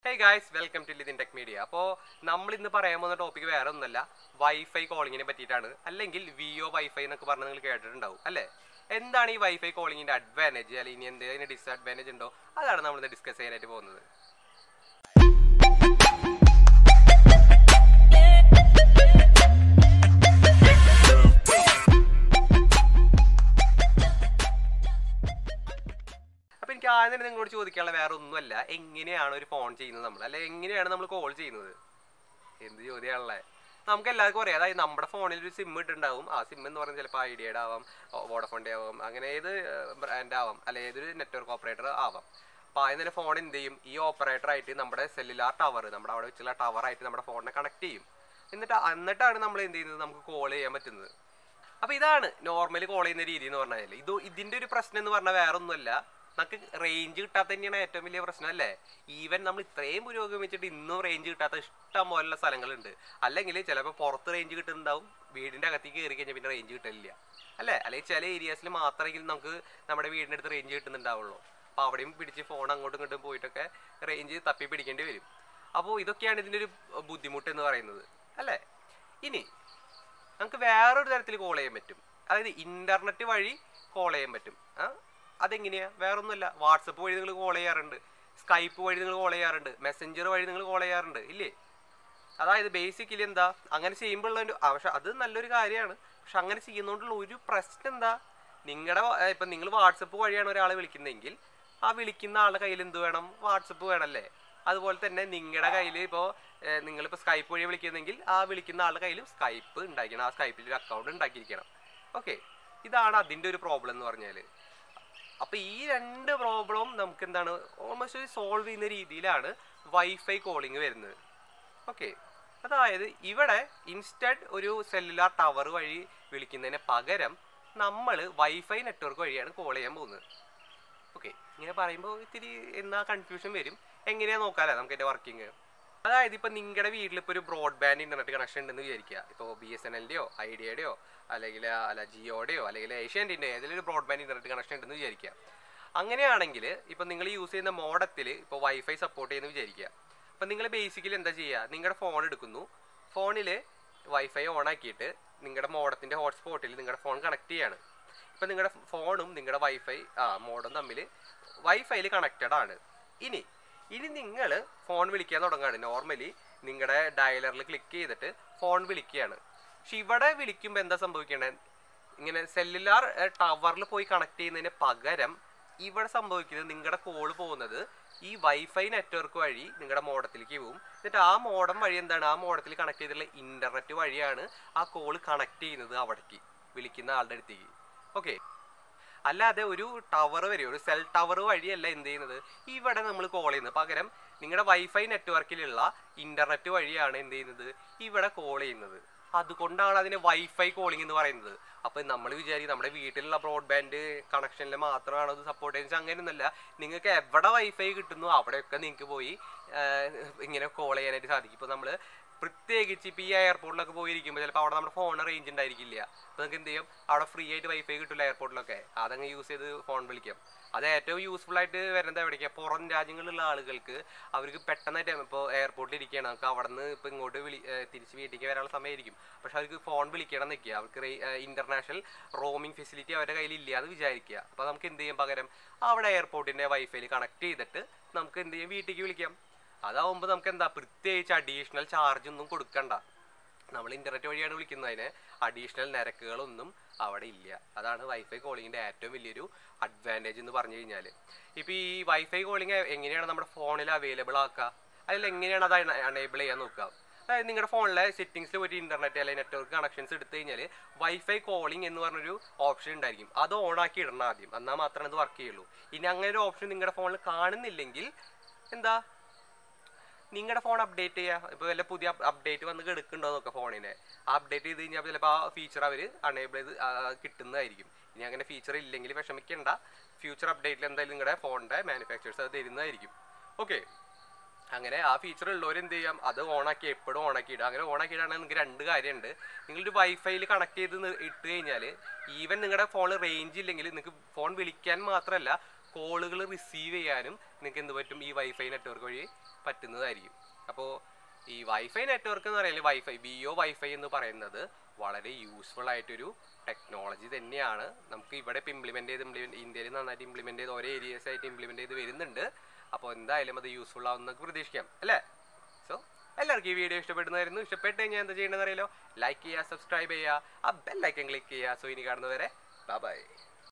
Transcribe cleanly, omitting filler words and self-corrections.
Hey guys, welcome to Lithin Tech Media. അപ്പോൾ നമ്മൾ ഇന്ന് പറയാൻ പോകുന്ന ടോപ്പിക് വേറെ ഒന്നുമല്ല, വൈഫൈ കോളിങ്ങിനെ പറ്റിയിട്ടാണ്. അല്ലെങ്കിൽ വിഒ വൈഫൈ എന്നൊക്കെ പറഞ്ഞ് നിങ്ങൾ കേട്ടിട്ടുണ്ടാവും അല്ലേ? എന്താണ് ഈ വൈഫൈ കോളിങ്ങിന്റെ അഡ്വാൻറ്റേജ്, അല്ലെങ്കിൽ ഇനി എന്തെങ്കിലും ഡിസ്അഡ്വാൻറ്റേജ് ഉണ്ടോ, അതാണ് നമ്മളിന്ന് ഡിസ്കസ് ചെയ്യാനായിട്ട് പോകുന്നത്. എനിക്ക് ആദ്യം തന്നെ നിങ്ങളോട് ചോദിക്കാനുള്ള വേറെ ഒന്നുമല്ല, എങ്ങനെയാണ് ഒരു ഫോൺ ചെയ്യുന്നത് നമ്മൾ, അല്ലെ എങ്ങനെയാണ് നമ്മൾ കോൾ ചെയ്യുന്നത്? എന്ത് ചോദ്യമാണല്ലേ? നമുക്ക് എല്ലാവർക്കും അറിയാം, അതായത് നമ്മുടെ ഫോണിൽ ഒരു സിം ഇട്ടുണ്ടാവും. ആ സിം എന്ന് പറഞ്ഞാൽ ചിലപ്പോൾ ഐഡിയയുടെ ആവാം, വോഡഫോണിൻ്റെ ആവാം, അങ്ങനെ ഏത് ബ്രാൻഡ് ആവാം, അല്ലെ ഏതൊരു നെറ്റ്വർക്ക് ഓപ്പറേറ്റർ ആവാം. അപ്പോൾ ആദ്യം തന്നെ ഫോൺ എന്ത് ചെയ്യും, ഈ ഓപ്പറേറ്ററായിട്ട് നമ്മുടെ സെല്ലുലാർ ടവർ, നമ്മുടെ അവിടെ വെച്ചുള്ള ടവറായിട്ട് നമ്മുടെ ഫോണിനെ കണക്ട് ചെയ്യും. എന്നിട്ടാണ് നമ്മൾ എന്ത് ചെയ്യുന്നത്, നമുക്ക് കോൾ ചെയ്യാൻ പറ്റുന്നത്. അപ്പോൾ ഇതാണ് നോർമലി കോൾ ചെയ്യുന്ന രീതി എന്ന് പറഞ്ഞാൽ. ഇതിൻ്റെ ഒരു പ്രശ്നം എന്ന് പറഞ്ഞാൽ വേറെ ഒന്നുമല്ല, നമുക്ക് റേഞ്ച് കിട്ടാത്ത തന്നെയാണ് ഏറ്റവും വലിയ പ്രശ്നം അല്ലേ? ഈവൻ നമ്മൾ ഇത്രയും പുരോഗമിച്ചിട്ട് ഇന്നും റേഞ്ച് കിട്ടാത്ത ഇഷ്ടം പോലുള്ള സ്ഥലങ്ങളുണ്ട്. അല്ലെങ്കിൽ ചിലപ്പോൾ പുറത്ത് റേഞ്ച് കിട്ടുന്നുണ്ടാവും, വീടിൻ്റെ അകത്തേക്ക് കയറി കഴിഞ്ഞാൽ പിന്നെ റേഞ്ച് കിട്ടില്ല അല്ലേ? അല്ലെങ്കിൽ ചില ഏരിയാസിൽ മാത്രമെങ്കിലും നമുക്ക് നമ്മുടെ വീടിൻ്റെ അടുത്ത് റേഞ്ച് കിട്ടുന്നുണ്ടാവുള്ളൂ. അപ്പോൾ അവിടെയും പിടിച്ച് ഫോൺ അങ്ങോട്ടും ഇങ്ങോട്ടും പോയിട്ടൊക്കെ റേഞ്ച് തപ്പി പിടിക്കേണ്ടി വരും. അപ്പോൾ ഇതൊക്കെയാണ് ഇതിൻ്റെ ഒരു ബുദ്ധിമുട്ട് എന്ന് പറയുന്നത് അല്ലേ? ഇനി നമുക്ക് വേറൊരു തരത്തിൽ കോൾ ചെയ്യാൻ പറ്റും, അതായത് ഇൻ്റർനെറ്റ് വഴി കോൾ ചെയ്യാൻ പറ്റും. അതെങ്ങനെയാണ്? വേറെ ഒന്നുമല്ല, വാട്സപ്പ് വഴി നിങ്ങൾ കോൾ ചെയ്യാറുണ്ട്, സ്കൈപ്പ് വഴി നിങ്ങൾ കോൾ ചെയ്യാറുണ്ട്, മെസ്സഞ്ചർ വഴി നിങ്ങൾ കോൾ ചെയ്യാറുണ്ട് ഇല്ലേ? അതായത് ബേസിക്കലി എന്താ, അങ്ങനെ ചെയ്യുമ്പോഴുള്ള പക്ഷെ അത് നല്ലൊരു കാര്യമാണ്. പക്ഷെ അങ്ങനെ ചെയ്യുന്നതുകൊണ്ടുള്ള ഒരു പ്രശ്നം എന്താ, ഇപ്പം നിങ്ങൾ വാട്സപ്പ് വഴിയാണ് ഒരാളെ വിളിക്കുന്നതെങ്കിൽ ആ വിളിക്കുന്ന ആളുടെ കയ്യിൽ എന്ത് വേണം? വാട്സപ്പ് വേണമല്ലേ? അതുപോലെ തന്നെ നിങ്ങളുടെ കയ്യിൽ നിങ്ങളിപ്പോൾ സ്കൈപ്പ് വഴി വിളിക്കുന്നെങ്കിൽ ആ വിളിക്കുന്ന ആളുടെ കയ്യിലും സ്കൈപ്പ് ഉണ്ടായിരിക്കണം, ആ സ്കൈപ്പിൽ ഒരു അക്കൗണ്ട് ഉണ്ടാക്കിയിരിക്കണം. ഓക്കെ, ഇതാണ് അതിൻ്റെ ഒരു പ്രോബ്ലം എന്ന് പറഞ്ഞാൽ. അപ്പോൾ ഈ രണ്ട് പ്രോബ്ലം നമുക്ക് എന്താണ് ഓൾമോസ്റ്റ് സോൾവ് ചെയ്യുന്ന രീതിയിലാണ് വൈഫൈ കോളിങ് വരുന്നത്. ഓക്കെ, അതായത് ഇവിടെ ഇൻസ്റ്റഡ് ഒരു സെല്ലുലാർ ടവർ വഴി വിളിക്കുന്നതിന് പകരം നമ്മൾ വൈഫൈ നെറ്റ്വർക്ക് വഴിയാണ് കോൾ ചെയ്യാൻ പോകുന്നത്. ഓക്കെ, ഇങ്ങനെ പറയുമ്പോൾ ഇത്തിരി എന്നാ കൺഫ്യൂഷൻ വരും. എങ്ങനെയാ നോക്കാമല്ലേ നമുക്ക് എൻ്റെ വർക്കിംഗ്? അതായത് ഇപ്പോൾ നിങ്ങളുടെ വീട്ടിലിപ്പോൾ ഒരു ബ്രോഡ്ബാൻഡ് ഇൻ്റർനെറ്റ് കണക്ഷൻ ഉണ്ടെന്ന് വിചാരിക്കുക. ഇപ്പോൾ BSNLൻ്റെയോ ഐഡിയയുടെയോ അല്ലെങ്കിൽ ജിയോയുടെയോ അല്ലെങ്കിൽ ഏഷ്യാനെറ്റിൻ്റെ ഏതെങ്കിലും ഒരു ബ്രോഡ്ബാൻഡ് ഇൻ്റർനെറ്റ് കണക്ഷൻ ഉണ്ടെന്ന് വിചാരിക്കുക. അങ്ങനെയാണെങ്കിൽ ഇപ്പോൾ നിങ്ങൾ യൂസ് ചെയ്യുന്ന മോഡത്തിൽ ഇപ്പോൾ വൈഫൈ സപ്പോർട്ട് ചെയ്യുന്നു വിചാരിക്കുക. അപ്പോൾ നിങ്ങൾ ബേസിക്കലി എന്താ ചെയ്യുക, നിങ്ങളുടെ ഫോൺ എടുക്കുന്നു, ഫോണിൽ വൈഫൈ ഓൺ ആക്കിയിട്ട് നിങ്ങളുടെ മോഡത്തിൻ്റെ ഹോട്ട്സ്പോട്ടിൽ നിങ്ങളുടെ ഫോൺ കണക്ട് ചെയ്യാണ്. ഇപ്പോൾ നിങ്ങളുടെ ഫോണും നിങ്ങളുടെ മോഡും തമ്മിൽ വൈഫൈയിൽ കണക്റ്റഡ് ആണ്. ഇനി നിങ്ങൾ ഫോൺ വിളിക്കാൻ തുടങ്ങുകയാണ്. നോർമലി നിങ്ങളുടെ ഡയലറിൽ ക്ലിക്ക് ചെയ്തിട്ട് ഫോൺ വിളിക്കുകയാണ്. പക്ഷെ ഇവിടെ വിളിക്കുമ്പോൾ എന്താ സംഭവിക്കേണ്ടത്, ഇങ്ങനെ സെല്ലുലാർ ടവറിൽ പോയി കണക്ട് ചെയ്യുന്നതിന് പകരം ഇവിടെ സംഭവിക്കുന്നത് നിങ്ങളുടെ കോൾ പോകുന്നത് ഈ വൈഫൈ നെറ്റ്വർക്ക് വഴി നിങ്ങളുടെ മോഡത്തിലേക്ക് പോകും. എന്നിട്ട് ആ മോഡം വഴി എന്താണ്, ആ മോഡത്തിൽ കണക്ട് ചെയ്തിട്ടുള്ള ഇൻ്റർനെറ്റ് വഴിയാണ് ആ കോൾ കണക്ട് ചെയ്യുന്നത് അവിടേക്ക്, വിളിക്കുന്ന ആളുടെ അടുത്തേക്ക്. ഓക്കെ, അല്ലാതെ ഒരു ടവർ വരെയോ ഒരു സെൽ ടവർ വഴിയല്ല എന്ത് ചെയ്യുന്നത് ഇവിടെ നമ്മൾ കോൾ ചെയ്യുന്നത്. പകരം നിങ്ങളുടെ വൈഫൈ നെറ്റ്വർക്കിലുള്ള ഇൻ്റർനെറ്റ് വഴിയാണ് എന്ത് ചെയ്യുന്നത് ഇവിടെ കോൾ ചെയ്യുന്നത്. അതുകൊണ്ടാണ് അതിന് വൈഫൈ കോളിംഗ് എന്ന് പറയുന്നത്. അപ്പോൾ നമ്മൾ വിചാരിക്കും നമ്മുടെ വീട്ടിലുള്ള ബ്രോഡ്ബാൻഡ് കണക്ഷനിൽ മാത്രമാണ് അത് സപ്പോർട്ട് ചെയ്യുന്നത്. അങ്ങനെയൊന്നുമല്ല, നിങ്ങൾക്ക് എവിടെ വൈഫൈ കിട്ടുന്നു അവിടെയൊക്കെ നിങ്ങൾക്ക് പോയി ഇങ്ങനെ കോൾ ചെയ്യാനായിട്ട് സാധിക്കും. ഇപ്പോൾ നമ്മൾ പ്രത്യേകിച്ച് ഇപ്പോൾ ഈ എയർപോർട്ടിലൊക്കെ പോയിരിക്കുമ്പോൾ ചിലപ്പോൾ അവിടെ നമ്മുടെ ഫോൺ റേഞ്ച് ഉണ്ടായിരിക്കില്ല. അപ്പോൾ നിങ്ങൾക്ക് എന്ത് ചെയ്യും, അവിടെ ഫ്രീ ആയിട്ട് വൈഫൈ കിട്ടില്ല എയർപോർട്ടിലൊക്കെ, അതങ്ങ് യൂസ് ചെയ്ത് ഫോൺ വിളിക്കാം. അത് ഏറ്റവും യൂസ്ഫുൾ ആയിട്ട് വരുന്നത് എവിടേക്കാണ്, പുറം രാജ്യങ്ങളിലുള്ള ആളുകൾക്ക് അവർക്ക് പെട്ടെന്നായിട്ട് ഇപ്പോൾ എയർപോർട്ടിൽ ഇരിക്കുകയാണ്, നമുക്ക് അവിടെ നിന്ന് ഇപ്പോൾ ഇങ്ങോട്ട് തിരിച്ച് വീട്ടിലേക്ക് വരാനുള്ള സമയമായിരിക്കും. പക്ഷെ അവർക്ക് ഫോൺ വിളിക്കണം നിൽക്കുക, അവർക്ക് ഇൻ്റർനാഷണൽ റോമിംഗ് ഫെസിലിറ്റി അവരുടെ കയ്യിൽ ഇല്ല എന്ന് വിചാരിക്കുക. അപ്പോൾ നമുക്ക് എന്ത് ചെയ്യും, പകരം അവിടെ എയർപോർട്ടിൻ്റെ വൈഫൈയിൽ കണക്ട് ചെയ്തിട്ട് നമുക്ക് എന്ത് ചെയ്യും, വീട്ടിലേക്ക് വിളിക്കാം. അതാവുമ്പോൾ നമുക്ക് എന്താ പ്രത്യേകിച്ച് അഡീഷണൽ ചാർജ് ഒന്നും കൊടുക്കണ്ട. നമ്മൾ ഇൻ്റർനെറ്റ് വഴിയാണ് വിളിക്കുന്നതിന് അഡീഷണൽ നിരക്കുകളൊന്നും അവിടെ ഇല്ല. അതാണ് വൈഫൈ കോളിങ്ങിൻ്റെ ഏറ്റവും വലിയൊരു അഡ്വാൻറ്റേജ് എന്ന് പറഞ്ഞു കഴിഞ്ഞാൽ. ഇപ്പോൾ ഈ വൈഫൈ കോളിങ് എങ്ങനെയാണ് നമ്മുടെ ഫോണിൽ അവൈലബിൾ ആക്കുക, അല്ലെങ്കിൽ എങ്ങനെയാണ് അത് അണേബിൾ ചെയ്യാൻ നോക്കുക. അതായത് നിങ്ങളുടെ ഫോണിലെ സെറ്റിംഗ്സിൽ പോയിട്ട് ഇൻ്റർനെറ്റ് അല്ലെങ്കിൽ നെറ്റ്വർക്ക് കണക്ഷൻസ് എടുത്തു കഴിഞ്ഞാൽ വൈഫൈ കോളിംഗ് എന്ന് പറഞ്ഞൊരു ഓപ്ഷൻ ഉണ്ടായിരിക്കും. അത് ഓണാക്കി ഇടണം ആദ്യം, എന്നാൽ മാത്രമേ അത് വർക്ക് ചെയ്യുള്ളൂ. ഇനി അങ്ങനെ ഒരു ഓപ്ഷൻ നിങ്ങളുടെ ഫോണിൽ കാണുന്നില്ലെങ്കിൽ എന്താ, നിങ്ങളുടെ ഫോൺ അപ്ഡേറ്റ് ചെയ്യുക. ഇപ്പോൾ വല്ല പുതിയ അപ്ഡേറ്റ് വന്ന് കിടക്കുന്നുണ്ടോ നോക്കുക ഫോണിനെ. ആ അപ്ഡേറ്റ് ചെയ്ത് കഴിഞ്ഞാൽ ചിലപ്പോൾ ആ ഫീച്ചർ അവർ അണേബിൾ ചെയ്ത് കിട്ടുന്നതായിരിക്കും. ഇനി അങ്ങനെ ഫീച്ചർ ഇല്ലെങ്കിൽ വിഷമിക്കേണ്ട, ഫ്യൂച്ചർ അപ്ഡേറ്റിൽ എന്തായാലും നിങ്ങളുടെ ഫോണിൻ്റെ മാനുഫാക്ചേഴ്സ് അത് തരുന്നതായിരിക്കും. ഓക്കെ, അങ്ങനെ ആ ഫീച്ചർ ഉള്ളവർ എന്ത് ചെയ്യാം, അത് ഓണാക്കി എപ്പോഴും ഓണാക്കിയിടുക. അങ്ങനെ ഓണാക്കിയിടാണെങ്കിൽ നിങ്ങൾക്ക് രണ്ട് കാര്യമുണ്ട്. നിങ്ങളൊരു വൈഫൈയിൽ കണക്ട് ചെയ്ത് ഇട്ട് കഴിഞ്ഞാൽ ഈവൻ നിങ്ങളുടെ ഫോണിൽ റേഞ്ച് ഇല്ലെങ്കിൽ നിങ്ങൾക്ക് ഫോൺ വിളിക്കാൻ മാത്രമല്ല കോളുകൾ റിസീവ് ചെയ്യാനും നിങ്ങൾക്ക് എന്ത് പറ്റും, ഈ വൈഫൈ നെറ്റ്വർക്ക് വഴി പറ്റുന്നതായിരിക്കും. അപ്പോൾ ഈ വൈഫൈ നെറ്റ്വർക്ക് എന്ന് പറയുന്നത് വിഒ വൈഫൈ എന്ന് പറയുന്നത് വളരെ യൂസ്ഫുൾ ആയിട്ടൊരു ടെക്നോളജി തന്നെയാണ്. നമുക്ക് ഇവിടെ ഇപ്പോൾ ഇന്ത്യയിൽ നന്നായിട്ട് ഇംപ്ലിമെൻറ്റ് ചെയ്ത് ഓരോ ഏരിയസ് ആയിട്ട് ഇംപ്ലിമെൻറ്റ് ചെയ്ത് വരുന്നുണ്ട്. അപ്പോൾ എന്തായാലും അത് യൂസ്ഫുൾ ആവുമെന്നൊക്കെ പ്രതീക്ഷിക്കാം അല്ലേ. സോ എല്ലാവർക്കും ഈ വീഡിയോ ഇഷ്ടപ്പെടുന്നതായിരുന്നു. ഇഷ്ടപ്പെട്ട് കഴിഞ്ഞാൽ എന്താ ചെയ്യേണ്ടതെന്ന് അറിയാലോ, ലൈക്ക് ചെയ്യുക, സബ്സ്ക്രൈബ് ചെയ്യുക, ആ ബെൽ ഐക്കൺ ക്ലിക്ക് ചെയ്യുക. സോ ഇനി കാണുന്നവരെ ബൈ.